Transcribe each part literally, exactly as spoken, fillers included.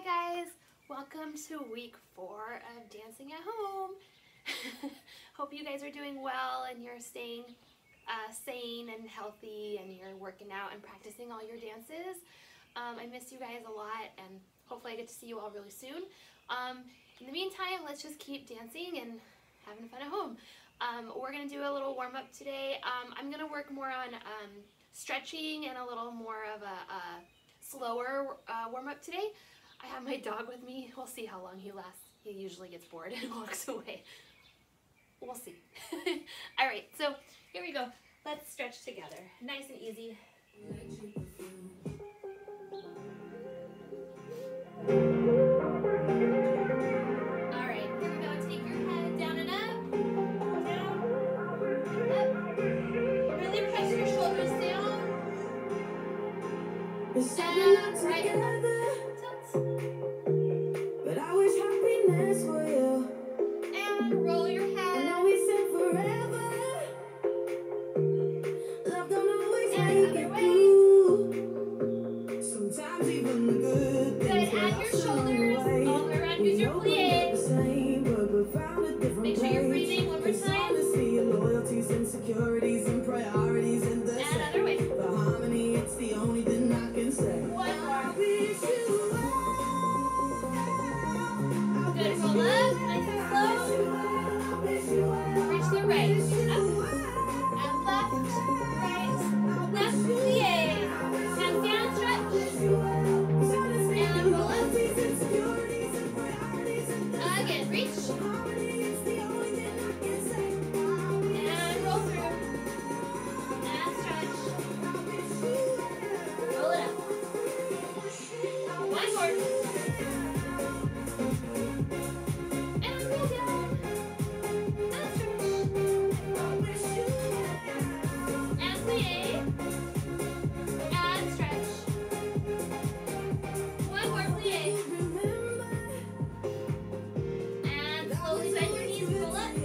guys, welcome to week four of Dancing at Home. Hope you guys are doing well and you're staying uh, sane and healthy and you're working out and practicing all your dances. Um, I miss you guys a lot and hopefully I get to see you all really soon. Um, in the meantime, let's just keep dancing and having fun at home. Um, we're going to do a little warm-up today. Um, I'm going to work more on um, stretching and a little more of a, a slower uh, warm-up today. I have my dog with me. We'll see how long he lasts. He usually gets bored and walks away. We'll see. All right, so here we go. Let's stretch together. Nice and easy. All right, here we go. Take your head down and up. Down and up. Really press your shoulders down. And right and up. But I wish happiness for you. And roll your head. I know we said forever. Love don't always make it through. Sometimes even the good things Good. Add your shoulders all the way around. Use your plies. Make sure you're breathing one more time. Loyalties, insecurities, and priorities in the And other way. The harmony, it's the only thing I can say. One more. I wish you well. Good. Roll up. Nice and slow. Reach the right. Up. And left. Right. Left. Plie. Hands down. Stretch. And roll up. Again. Reach. And roll through. And stretch. Roll it up. One more. And roll down. And stretch. And plie. And stretch. One more plie. And slowly bend your knees, roll up.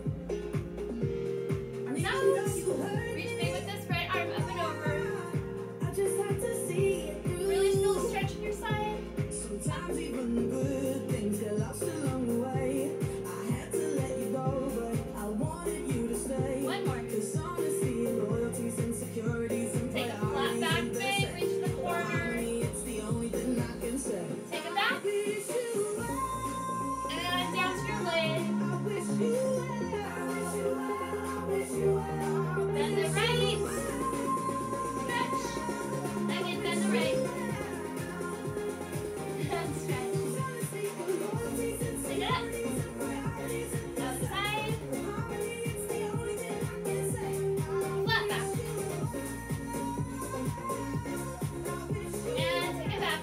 Now, reach big with this right arm up and over. I just have to see it through. Really feel the stretch in your side. Sometimes even the good things get lost along the way. I had to let you go, but I wanted you to stay. One more. 'Cause honesty, loyalties, insecurities, and Take a flat priorities back ain't the bend, same. reach the The corner. harmony, it's the only thing I can say. Take it back. Wish you well. And down to your leg. I wish you well. I wish you well. I wish you well. Bend the right. Stretch. Again, bend the right. And stretch. Take it up. Outside. Flat back. And take it back.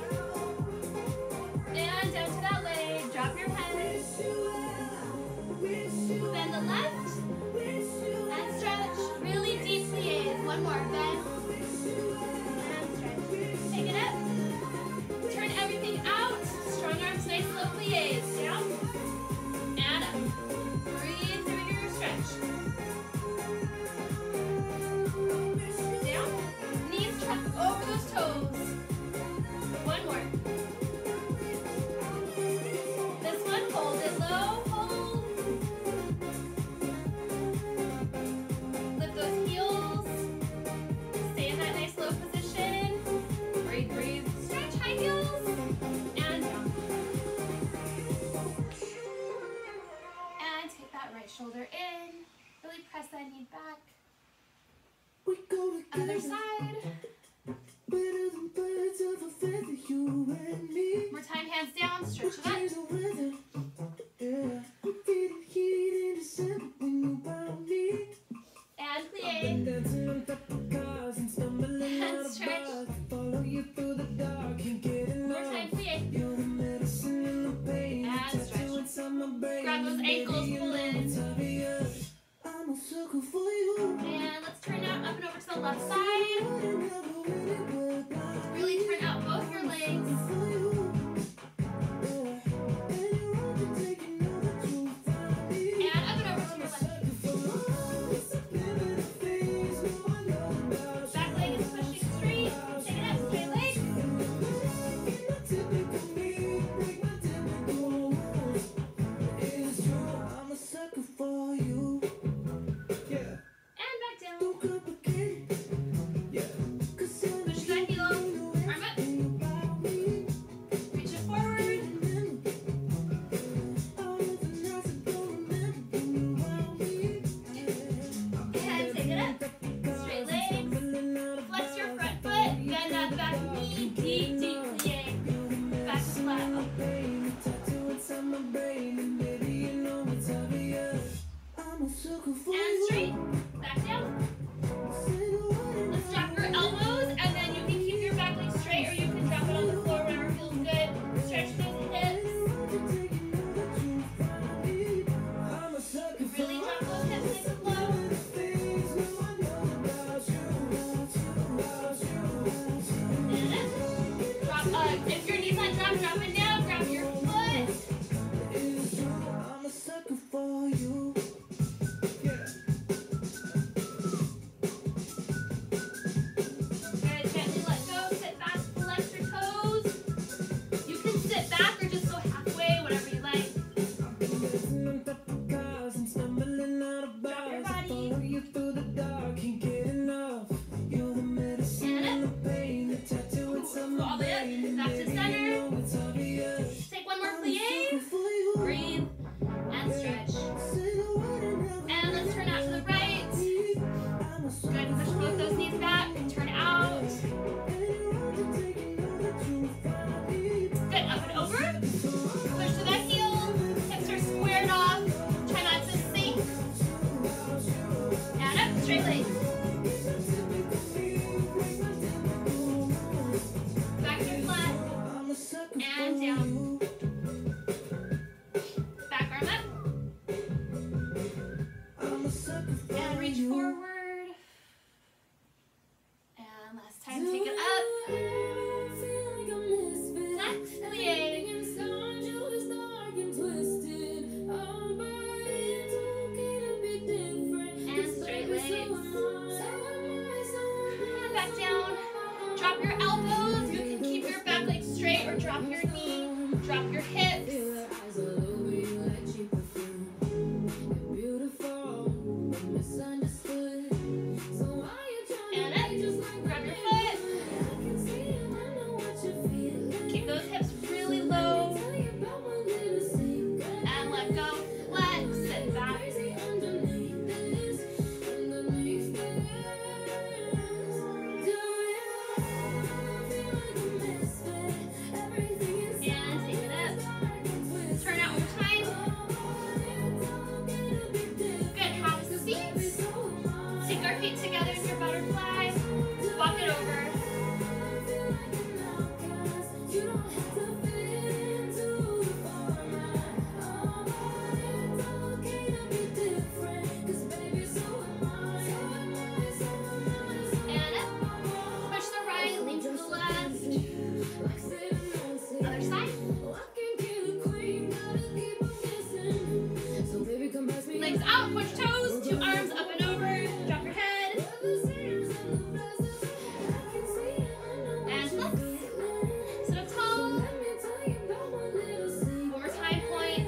And down to that leg. Drop your head. Bend the left. And stretch. Really deep plies. One more. Bend. And stretch. Take it up. Turn everything out. Strong arms, nice slow plies. Down. And up. Breathe through your stretch. Down. Knees tucked over those toes. One more. This one, hold it low. Hold. Lift those heels. Stay in that nice low position. Breathe, breathe. Stretch high heels. And down. And take that right shoulder in. Really press that knee back. We go together. Other side. Better than birds of a feather, you and me. More time, hands down. Stretch it Change up. the weather. Yeah. I'm feeling heat in December when you found me. And Been plie. dancing on top of cars and stumbling And out of stretch. bars. Follow you through the dark, can't get More enough. time, plie. You're the medicine and the pain. And Tattoo stretch. inside my brain. Grab those Baby, ankles, you pull know in. it's obvious. I'm a sucker for you. And let's turn out up and over to the left side. I never really would lie. Really turn out both your legs. For you. Yeah. dropping down, grab your foot. I'm a sucker for you. Yeah. Good, gently let go, sit back, flex your toes. You can sit back or just go halfway, whatever you like. I've been dancing on top of cars and stumbling out of Drop your bars. I body. follow you through the dark, can't get enough. You're the medicine and the pain, the tattoo inside my All the way up, vein. back to Baby, center. you know it's obvious. Take one more I'm a plie. sucker for you. Breathe and stretch. Say the word and never And let's turn out to the right. I'm a sucker Good, push both those knees back and turn out. Good, up and over. Push to that heel. Hips are squared off. Try not to sink. And up, straight legs. Back to flat. And down. Back arm up. And reach forward. And last time, take it up. Next, plie. And straight legs. And back down. Drop your elbows. You can keep your back leg straight or drop your knee. Drop your hips. And up. Grab your foot. Keep those hips really low. And let go. Flex. Sit back. And take it up. Turn out one time. Good. Have a seat. Sink our feet together in your butterfly. Walk it over. And up. Push the right, lean to the left. Other side. Legs out, push toes, two arms up and over. Drop your head. And flex. Sit up tall. One more time, point.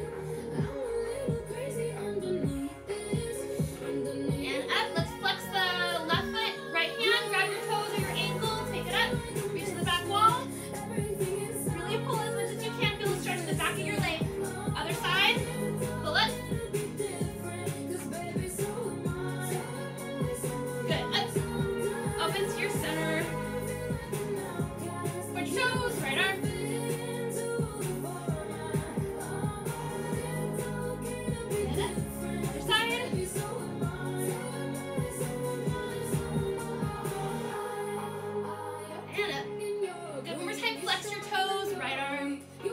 And up. Let's flex the left foot, right hand. Grab your toes or your ankle. Take it up. Reach to the back wall. Really pull as much as you can. Feel the stretch in the back of your leg. Other side. Pull up. Good. Up. Open to your center. Switch toes. Right arm. And up. Other side. And up. Good. One more time. Flex your toes. Right arm. And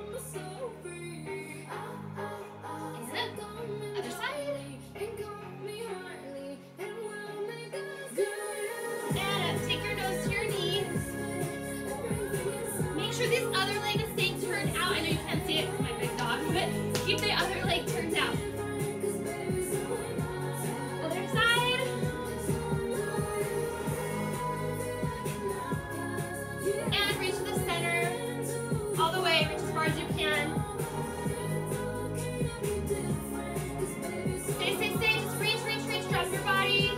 up. Other side. And up. Take your nose to your knee. Make sure this other leg is staying turned out. I know you can't see it with my big dog, but keep the other leg turned out. Other side. And reach to the center. All the way. Reach as far as you can. Stay, stay, stay. Just reach, reach, reach. Drop your body.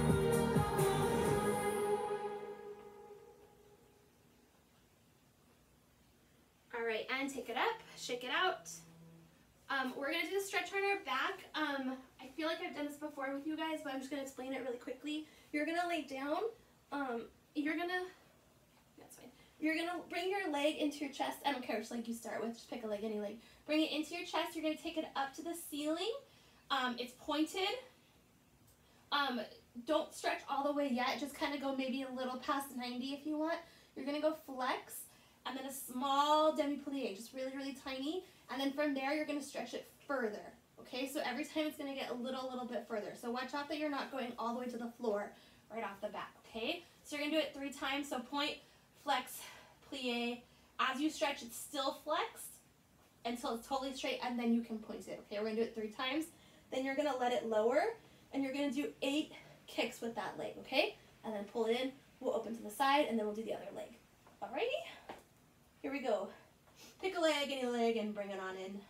All right, and take it up, shake it out. Um, we're gonna do the stretch on our back. Um, I feel like I've done this before with you guys, but I'm just gonna explain it really quickly. You're gonna lay down. Um, you're gonna, that's fine. You're gonna bring your leg into your chest. I don't care which leg you start with, just pick a leg, any leg. Bring it into your chest. You're gonna take it up to the ceiling. Um, it's pointed. Um, don't stretch all the way yet. Just kind of go maybe a little past ninety if you want. You're gonna go flex. And then a small demi-plie, just really, really tiny. And then from there, you're gonna stretch it further. Okay, so every time it's gonna get a little, little bit further. So watch out that you're not going all the way to the floor right off the bat, okay? So you're gonna do it three times. So point, flex, plie, As you stretch, it's still flexed until it's totally straight, and then you can point it. Okay, we're gonna do it three times. Then you're gonna let it lower, and you're gonna do eight kicks with that leg, okay? And then pull it in, we'll open to the side, and then we'll do the other leg. Alrighty? Here we go. Pick a leg, any leg, and bring it on in.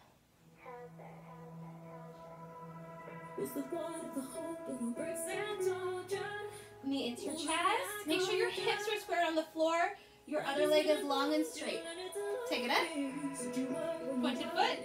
Knee into your chest. Make sure your hips are squared on the floor. Your other leg is long and straight. Take it up. Pointed foot.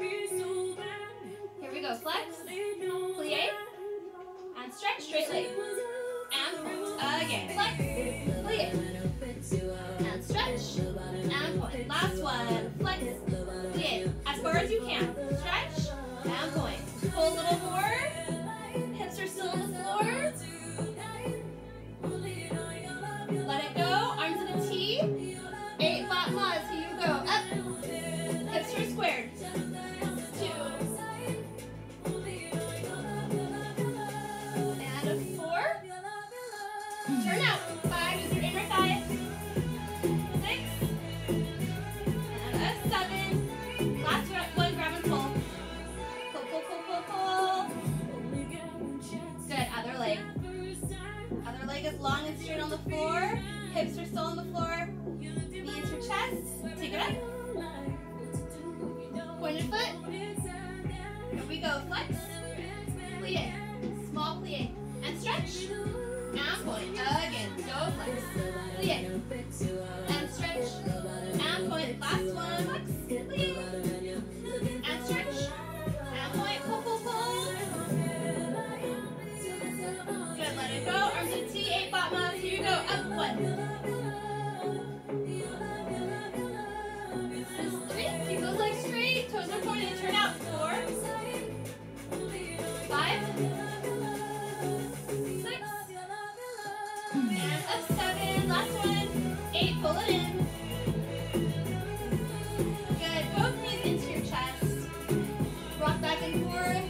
Here we go. Flex. Plie. And stretch. Straight leg. And point. Again. Flex. Plie. And stretch. And point. Last one. Flex. Plie. As far as you can. Stretch. And point. Pull a little more. Hips are still on the floor. Let it go. Arms in a T. Eight flat paws. Here you go. Up. Hips are squared. Two. And a four. Turn out. Five. Use your inner thigh. Six. And a seven. Last one. Grab and pull. Pull, pull, pull, pull, pull. Good. Other leg. Other leg is long and straight on the floor. Hips are still on the floor. Knee into your chest. Take it up. Pointed foot. Here we go. Flex. Plie. Small plie. And stretch. And point. Again. Go flex. Plie. And stretch. And point. Last one. Flex. Plie. And stretch. And point. Pull, pull, pull. Good. Let it go. Arms in T. Eight flat paws. Here you go. Up. One. Keep those legs straight. Toes are pointed. Turn out. Four. Five. Six. And a seven. Last one. Eight. Pull it in. Good. Both knees into your chest. Rock back and forth.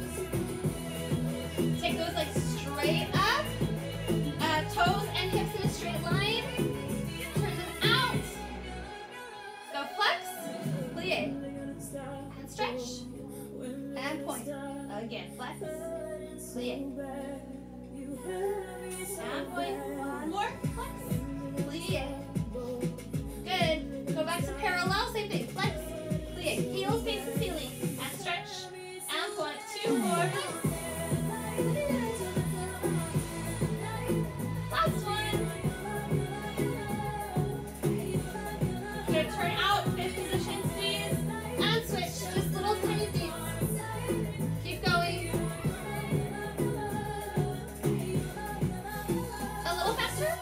Take those legs straight up. Uh, toes and hips in a straight line. Turn them out. Go flex. Plie. And stretch. And point. Again. Flex. Plie. And point. More. Flex. Plie. Good. Go back to parallel. Same thing. Flex. Plie. Heels face the ceiling. And stretch. And point. Two more. Flex. Last one. Good. Turn out. Fifth position. Squeeze. And switch. Just little tiny things. Keep going. A little faster.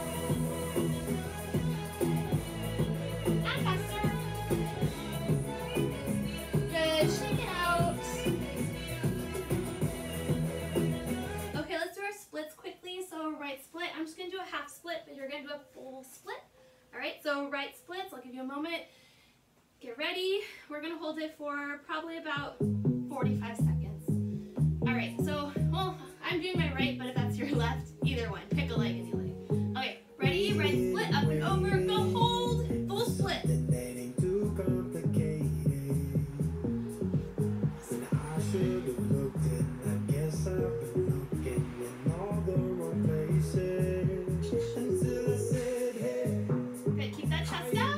And faster. Good. Shake it out. Okay, let's do our splits quickly. So right split. I'm just going to do a half split, but you're going to do a full split. All right, so right splits. I'll give you a moment. Get ready. We're going to hold it for probably about forty-five seconds. All right, so, well, I'm doing my right, but if that's your left, either one. Pick a leg, any leg. Okay, ready? Right split, up and over. Go hold. Full split. Good, keep that chest up.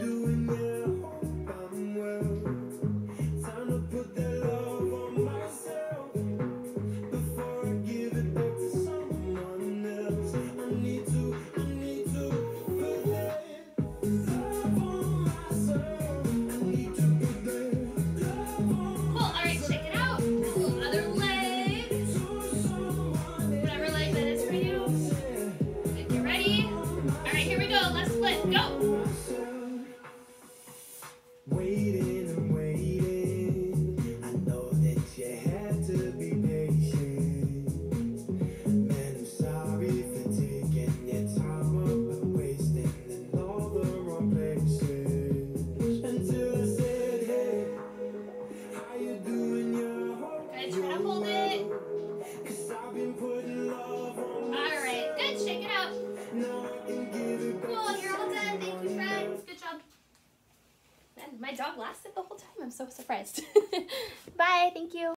fun. My dog lasted the whole time. I'm so surprised. Bye. Thank you.